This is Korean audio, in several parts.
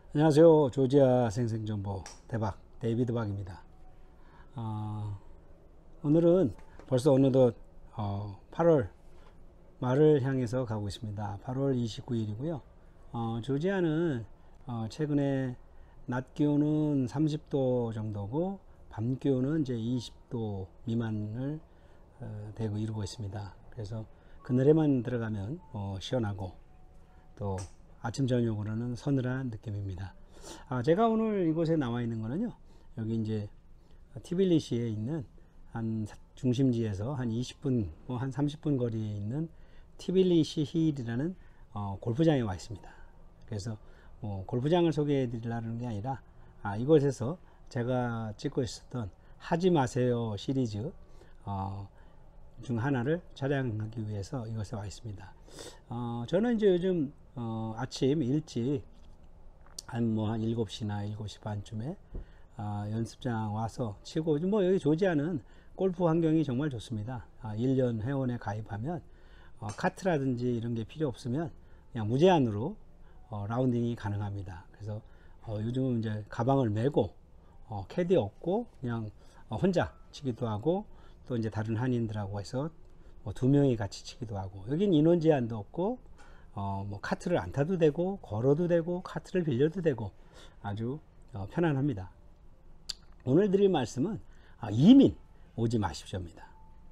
안녕하세요. 조지아 생생정보 대박 데이비드 박입니다. 오늘은 벌써 어느덧 8월 말을 향해서 가고 있습니다. 8월 29일이고요. 조지아는 최근에 낮 기온은 30도 정도고 밤 기온은 이제 20도 미만을 되고 이루고 있습니다. 그래서 그늘에만 들어가면 시원하고 또 아침 저녁으로는 서늘한 느낌입니다. 제가 오늘 이곳에 나와 있는 거는요, 여기 이제 티빌리시에 있는 한 중심지에서 한 20분, 한 30분 거리에 있는 티빌리시 힐이라는 골프장에 와 있습니다. 그래서 골프장을 소개해 드리려는 게 아니라 이곳에서 제가 찍고 있었던 하지 마세요 시리즈 중 하나를 촬영하기 위해서 이곳에 와 있습니다. 저는 이제 요즘 아침 일찍 한 7시나 7시 반쯤에 연습장 와서 치고, 여기 조지아는 골프 환경이 정말 좋습니다. 1년 회원에 가입하면 카트라든지 이런 게 필요 없으면 그냥 무제한으로 라운딩이 가능합니다. 그래서 요즘은 이제 가방을 메고 캐디 없고 그냥 혼자 치기도 하고, 또 이제 다른 한인들하고 해서 2명이 같이 치기도 하고, 여긴 인원 제한도 없고 카트를 안 타도 되고 걸어도 되고 카트를 빌려도 되고 아주 편안합니다. 오늘 드릴 말씀은 이민 오지 마십시오입니다.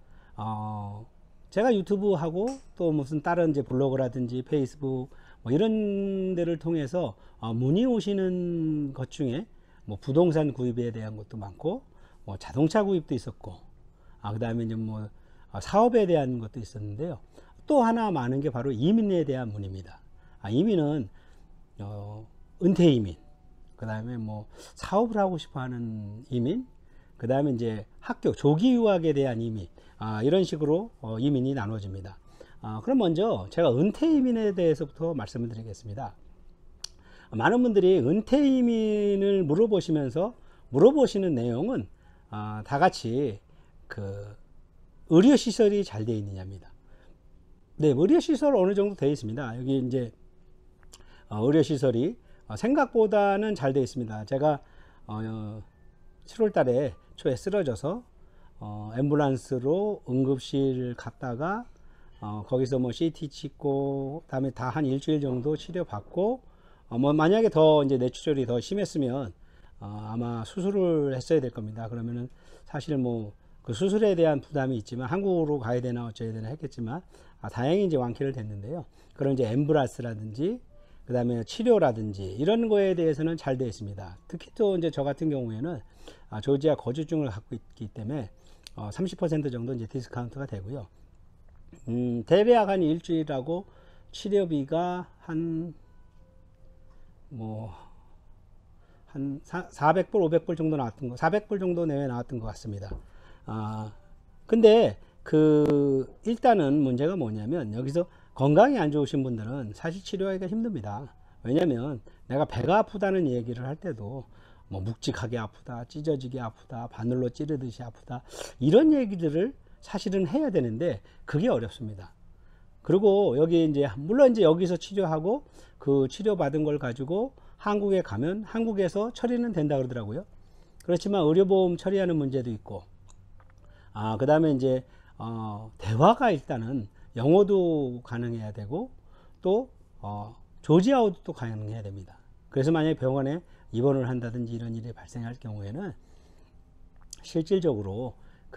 제가 유튜브 하고 또 무슨 다른 이제 블로그라든지 페이스북 이런 데를 통해서 문의 오시는 것 중에 부동산 구입에 대한 것도 많고, 자동차 구입도 있었고, 그 다음에 이제 사업에 대한 것도 있었는데요. 또 하나 많은 게 바로 이민에 대한 문의입니다. 이민은 은퇴 이민, 그 다음에 사업을 하고 싶어 하는 이민, 그 다음에 이제 학교 조기 유학에 대한 이민, 이런 식으로 이민이 나눠집니다. 그럼 먼저 제가 은퇴 이민에 대해서부터 말씀을 드리겠습니다. 많은 분들이 은퇴 이민을 물어보시면서 물어보시는 내용은 다 같이 의료 시설이 잘 되어 있느냐입니다. 네, 의료 시설 어느 정도 되어 있습니다. 여기 이제 의료 시설이 생각보다는 잘 되어 있습니다. 제가 7월 달에 초에 쓰러져서 앰뷸런스로 응급실 갔다가 거기서 CT 찍고 그다음에 다 한 일주일 정도 치료받고, 만약에 더 이제 뇌출혈이 더 심했으면 아마 수술을 했어야 될 겁니다. 그러면은 사실 그 수술에 대한 부담이 있지만 한국으로 가야 되나 어쩌야 되나 했겠지만 다행히 이제 완쾌를 됐는데요. 그런 이제 앰뷸런스라든지 그 다음에 치료라든지 이런 거에 대해서는 잘 되어 있습니다. 특히 또 이제 저 같은 경우에는 조지아 거주증을 갖고 있기 때문에 30% 정도 이제 디스카운트가 되고요. 대략 한 일주일하고 치료비가 한 400불, 500불 정도 나왔던 거, 400불 정도 내외 나왔던 것 같습니다. 근데 일단은 문제가 뭐냐면, 여기서 건강이 안 좋으신 분들은 사실 치료하기가 힘듭니다. 왜냐면 내가 배가 아프다는 얘기를 할 때도 묵직하게 아프다, 찢어지게 아프다, 바늘로 찌르듯이 아프다, 이런 얘기들을 사실은 해야 되는데 그게 어렵습니다. 그리고 여기 이제 물론 이제 여기서 치료하고 그 치료받은 걸 가지고 한국에 가면 한국에서 처리는 된다 그러더라고요. 그렇지만 의료보험 처리하는 문제도 있고, 그 다음에 이제 대화가 일단은 영어도 가능해야 되고, 또 조지아어도 또 가능해야 됩니다. 그래서 만약에 병원에 입원을 한다든지 이런 일이 발생할 경우에는 실질적으로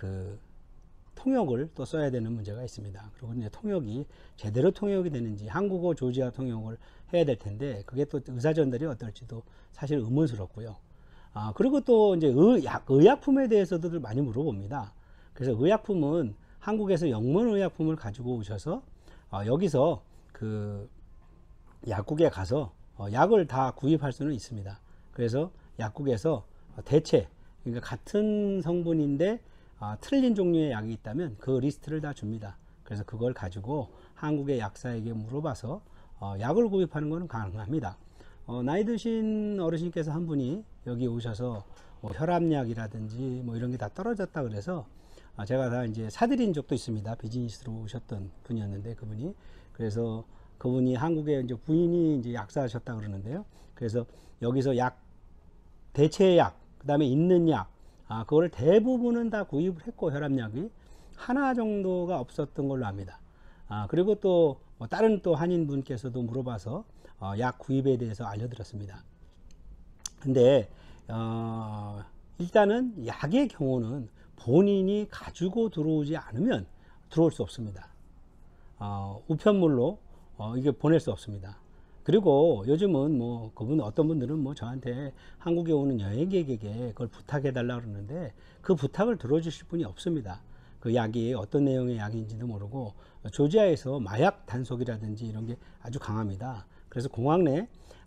통역을 또 써야 되는 문제가 있습니다. 그리고 이제 통역이 제대로 통역이 되는지, 한국어 조지아 통역을 해야 될 텐데 그게 또 의사 전달이 어떨지도 사실 의문스럽고요. 그리고 또 이제 의약품에 대해서도 많이 물어봅니다. 그래서 의약품은 한국에서 영문 의약품을 가지고 오셔서 여기서 약국에 가서 약을 다 구입할 수는 있습니다. 그래서 약국에서 대체, 그러니까 같은 성분인데 틀린 종류의 약이 있다면 그 리스트를 다 줍니다. 그래서 그걸 가지고 한국의 약사에게 물어봐서 약을 구입하는 것은 가능합니다. 나이 드신 어르신께서 한 분이 여기 오셔서 혈압약이라든지 이런 게 다 떨어졌다 그래서 제가 다 이제 사드린 적도 있습니다. 비즈니스로 오셨던 분이었는데 그분이, 그래서 그분이 한국에 이제 부인이 이제 약사하셨다 그러는데요. 그래서 여기서 약, 대체약, 그 다음에 있는 약, 그거를 대부분은 다 구입을 했고, 혈압약이 하나 정도가 없었던 걸로 압니다. 그리고 또 다른 또 한인 분께서도 물어봐서 약 구입에 대해서 알려드렸습니다. 근데 일단은 약의 경우는 본인이 가지고 들어오지 않으면 들어올 수 없습니다. 우편물로 이게 보낼 수 없습니다. 그리고 요즘은 뭐 그분 어떤 분들은 뭐 저한테 한국에 오는 여행객에게 그걸 부탁해 달라 그러는데 그 부탁을 들어주실 분이 없습니다. 그 약이 어떤 내용의 약인지도 모르고 조지아에서 마약 단속이라든지 이런 게 아주 강합니다. 그래서 공항 내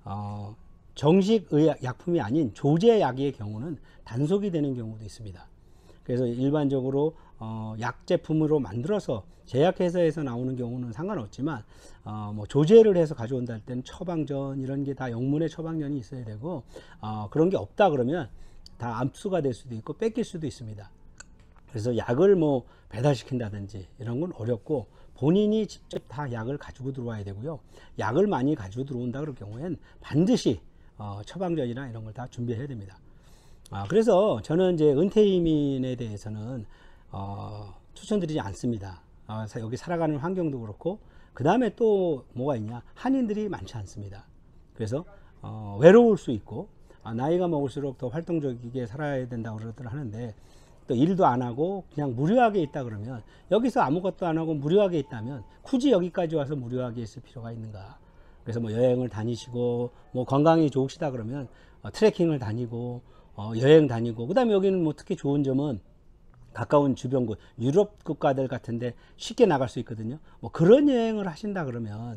정식 의약 약품이 아닌 조제 약의 경우는 단속이 되는 경우도 있습니다. 그래서 일반적으로 약 제품으로 만들어서 제약회사에서 나오는 경우는 상관없지만 뭐 조제를 해서 가져온다 할 때는 처방전 이런 게 다 영문의 처방전이 있어야 되고 그런 게 없다 그러면 다 압수가 될 수도 있고 뺏길 수도 있습니다. 그래서 약을 뭐 배달시킨다든지 이런 건 어렵고 본인이 직접 다 약을 가지고 들어와야 되고요. 약을 많이 가지고 들어온다 그럴 경우엔 반드시 처방전이나 이런 걸 다 준비해야 됩니다. 그래서 저는 이제 은퇴 이민에 대해서는 추천드리지 않습니다. 여기 살아가는 환경도 그렇고 그 다음에 또 뭐가 있냐, 한인들이 많지 않습니다. 그래서 외로울 수 있고 나이가 먹을수록 더 활동적이게 살아야 된다고 그러들 하는데 또 일도 안 하고 그냥 무료하게 있다 그러면, 여기서 아무것도 안 하고 무료하게 있다면 굳이 여기까지 와서 무료하게 있을 필요가 있는가. 그래서 뭐 여행을 다니시고 뭐 건강이 좋으시다 그러면 트레킹을 다니고 여행 다니고, 그 다음에 여기는 뭐 특히 좋은 점은 가까운 주변국 유럽 국가들 같은데 쉽게 나갈 수 있거든요. 뭐 그런 여행을 하신다 그러면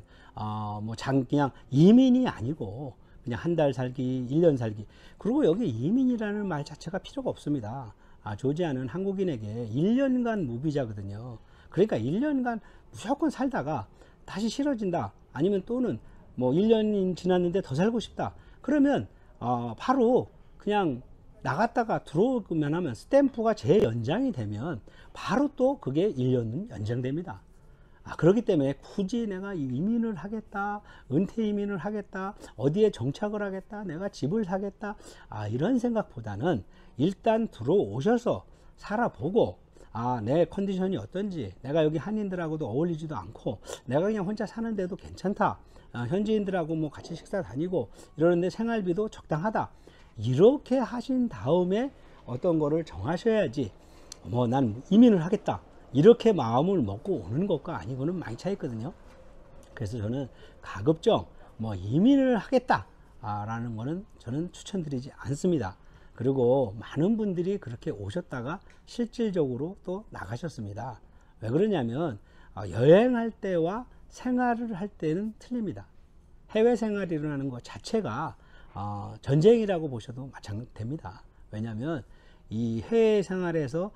그냥 이민이 아니고 그냥 한 달 살기, 1년 살기. 그리고 여기 이민이라는 말 자체가 필요가 없습니다. 조지아는 한국인에게 1년간 무비자거든요. 그러니까 1년간 무조건 살다가 다시 싫어진다, 아니면 또는 뭐 1년이 지났는데 더 살고 싶다, 그러면 바로 그냥 나갔다가 들어오면 하면 스탬프가 재연장이 되면 바로 또 그게 1년은 연장됩니다. 그렇기 때문에 굳이 내가 이민을 하겠다, 은퇴 이민을 하겠다, 어디에 정착을 하겠다, 내가 집을 사겠다, 이런 생각보다는 일단 들어오셔서 살아보고 내 컨디션이 어떤지, 내가 여기 한인들하고도 어울리지도 않고 내가 그냥 혼자 사는데도 괜찮다, 현지인들하고 뭐 같이 식사 다니고 이러는데 생활비도 적당하다, 이렇게 하신 다음에 어떤 거를 정하셔야지 뭐 난 이민을 하겠다 이렇게 마음을 먹고 오는 것과 아니고는 많이 차이 있거든요. 그래서 저는 가급적 뭐 이민을 하겠다 라는 거는 저는 추천드리지 않습니다. 그리고 많은 분들이 그렇게 오셨다가 실질적으로 또 나가셨습니다. 왜 그러냐면 여행할 때와 생활을 할 때는 틀립니다. 해외 생활이 일어나는 것 자체가 전쟁이라고 보셔도 마찬가지입니다. 왜냐하면 이 해외 생활에서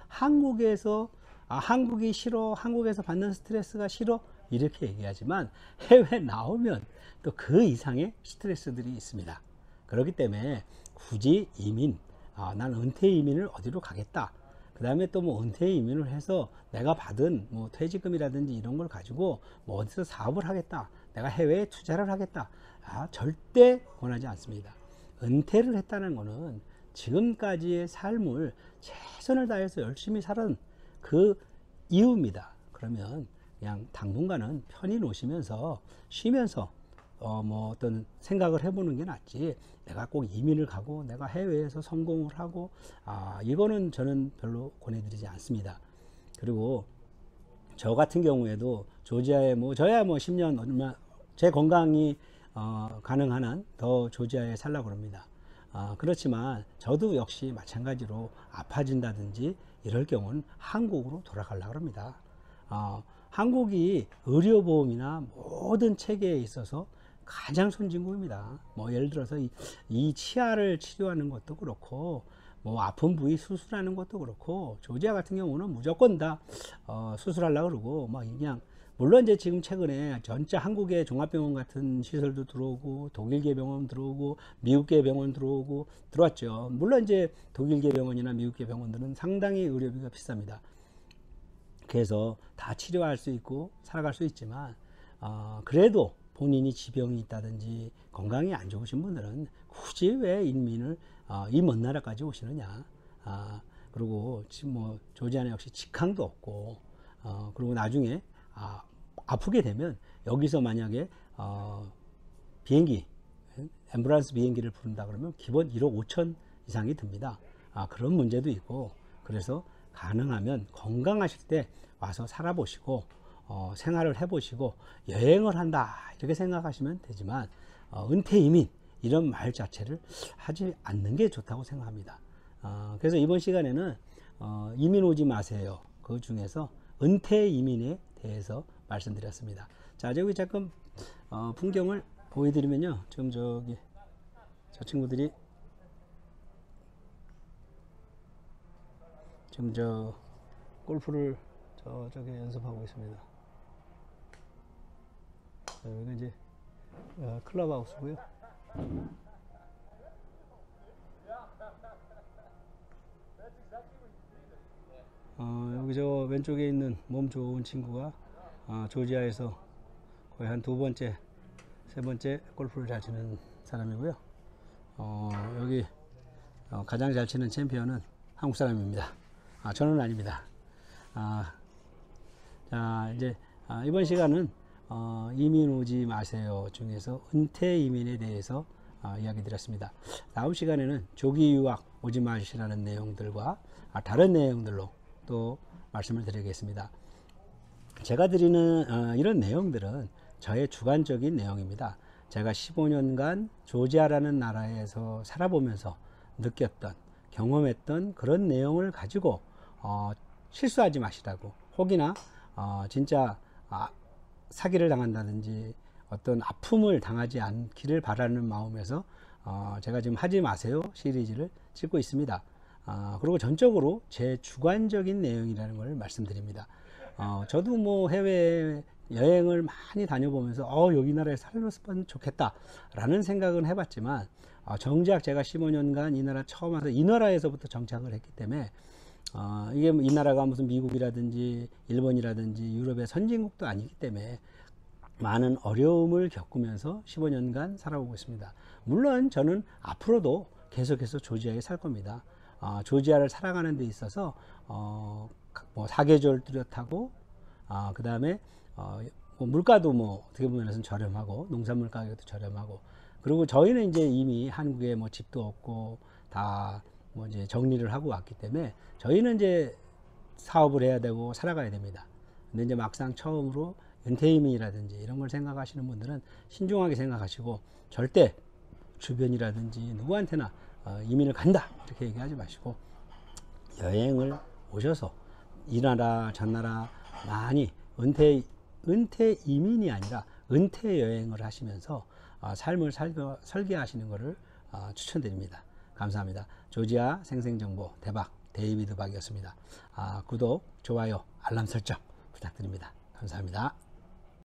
한국이 싫어, 한국에서 받는 스트레스가 싫어 이렇게 얘기하지만 해외 나오면 또 그 이상의 스트레스들이 있습니다. 그렇기 때문에 굳이 이민, 난 은퇴 이민을 어디로 가겠다, 그 다음에 또 뭐 은퇴 이민을 해서 내가 받은 뭐 퇴직금이라든지 이런 걸 가지고 뭐 어디서 사업을 하겠다, 내가 해외에 투자를 하겠다, 절대 권하지 않습니다. 은퇴를 했다는 것은 지금까지의 삶을 최선을 다해서 열심히 살은 그 이유입니다. 그러면 그냥 당분간은 편히 노시면서 쉬면서 뭐 어떤 생각을 해보는 게 낫지, 내가 꼭 이민을 가고 내가 해외에서 성공을 하고 이거는 저는 별로 권해드리지 않습니다. 그리고 저 같은 경우에도 조지아에 저야 10년 얼마 제 건강이 가능한 한 더 조지아에 살라고 합니다. 그렇지만 저도 역시 마찬가지로 아파진다든지 이럴 경우는 한국으로 돌아가려고 합니다. 한국이 의료보험이나 모든 체계에 있어서 가장 선진국입니다. 뭐 예를 들어서 이 치아를 치료하는 것도 그렇고 뭐 아픈 부위 수술하는 것도 그렇고, 조지아 같은 경우는 무조건 다 수술하려고 그러고 막 그냥, 물론 이제 지금 최근에 전체 한국의 종합병원 같은 시설도 들어오고 독일계 병원 들어오고 미국계 병원 들어왔죠. 물론 이제 독일계 병원이나 미국계 병원들은 상당히 의료비가 비쌉니다. 그래서 다 치료할 수 있고 살아갈 수 있지만 그래도 본인이 지병이 있다든지 건강이 안 좋으신 분들은 굳이 왜 인민을 이 먼 나라까지 오시느냐. 그리고 지금 뭐 조지아는 역시 직항도 없고 그리고 나중에 아프게 되면 여기서 만약에 비행기 앰뷸런스 비행기를 부른다 그러면 기본 1억 5천 이상이 듭니다. 그런 문제도 있고 그래서 가능하면 건강하실 때 와서 살아보시고 생활을 해보시고 여행을 한다 이렇게 생각하시면 되지만 은퇴 이민 이런 말 자체를 하지 않는 게 좋다고 생각합니다. 그래서 이번 시간에는 이민 오지 마세요. 그 중에서 은퇴 이민에 대해서 말씀드렸습니다. 자, 저기 잠깐 풍경을 보여드리면요. 지금 저기 저 친구들이 지금 저 골프를 저기 연습하고 있습니다. 여기가 이제 클럽하우스고요. 여기 저 왼쪽에 있는 몸 좋은 친구가 조지아에서 거의 한 2번째, 3번째 골프를 잘 치는 사람이고요. 여기 가장 잘 치는 챔피언은 한국 사람입니다. 저는 아닙니다. 자, 이제 이번 시간은 이민 오지 마세요 중에서 은퇴 이민에 대해서 이야기 드렸습니다. 다음 시간에는 조기 유학 오지 마시라는 내용들과 다른 내용들로 또 말씀을 드리겠습니다. 제가 드리는 이런 내용들은 저의 주관적인 내용입니다. 제가 15년간 조지아라는 나라에서 살아보면서 느꼈던 경험했던 그런 내용을 가지고 실수하지 마시라고 혹이나 진짜 사기를 당한다든지 어떤 아픔을 당하지 않기를 바라는 마음에서 제가 지금 하지 마세요 시리즈를 찍고 있습니다. 그리고 전적으로 제 주관적인 내용이라는 걸 말씀드립니다. 저도 뭐 해외 여행을 많이 다녀보면서 여기 나라에 살면 좋겠다 라는 생각은 해봤지만 정작 제가 15년간 이 나라 처음 와서 이 나라에서부터 정착을 했기 때문에 이게 이 나라가 무슨 미국이라든지 일본이라든지 유럽의 선진국도 아니기 때문에 많은 어려움을 겪으면서 15년간 살아오고 있습니다. 물론 저는 앞으로도 계속해서 조지아에 살 겁니다. 조지아를 살아가는 데 있어서 뭐 사계절 뚜렷하고 그 다음에 뭐 물가도 뭐 어떻게 보면 저렴하고 농산물 가격도 저렴하고 그리고 저희는 이제 이미 한국에 뭐 집도 없고 다 뭐 이제 정리를 하고 왔기 때문에 저희는 이제 사업을 해야 되고 살아가야 됩니다. 근데 이제 막상 처음으로 은퇴 이민이라든지 이런 걸 생각하시는 분들은 신중하게 생각하시고 절대 주변이라든지 누구한테나 이민을 간다 이렇게 얘기하지 마시고 여행을 오셔서 이 나라 저 나라 많이 은퇴 이민이 아니라 은퇴 여행을 하시면서 삶을 설계하시는 것을 추천드립니다. 감사합니다. 조지아 생생정보 대박 데이비드 박이었습니다. 구독, 좋아요, 알람 설정 부탁드립니다. 감사합니다.